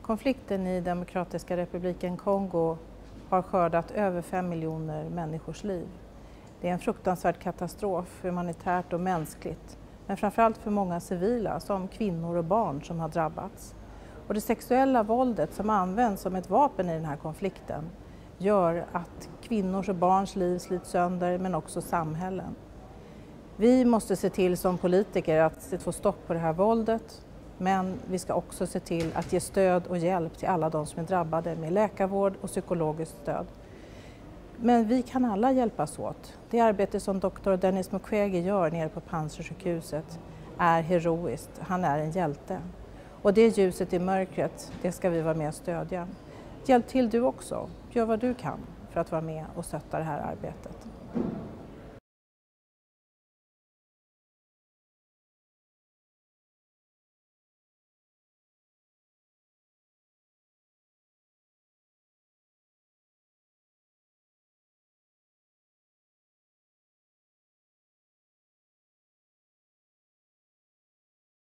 Konflikten i Demokratiska republiken Kongo har skördat över 5 miljoner människors liv. Det är en fruktansvärd katastrof humanitärt och mänskligt, men framförallt för många civila som kvinnor och barn som har drabbats. Och det sexuella våldet som används som ett vapen i den här konflikten gör att kvinnors och barns liv slits sönder, men också samhällen. Vi måste se till som politiker att få stopp på det här våldet, men vi ska också se till att ge stöd och hjälp till alla de som är drabbade med läkarvård och psykologiskt stöd. Men vi kan alla hjälpas åt. Det arbete som Dr. Denis Mukwege gör nere på Panzisjukhuset är heroiskt. Han är en hjälte. Och det ljuset i mörkret, det ska vi vara med och stödja. Hjälp till du också. Gör vad du kan för att vara med och stötta det här arbetet.